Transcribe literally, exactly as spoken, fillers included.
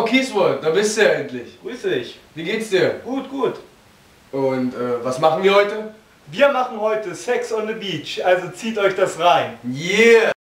Kieswold, da bist du ja endlich. Grüß dich. Wie geht's dir? Gut, gut. Und äh, was machen wir heute? Wir machen heute Sex on the Beach, also zieht euch das rein. Yeah!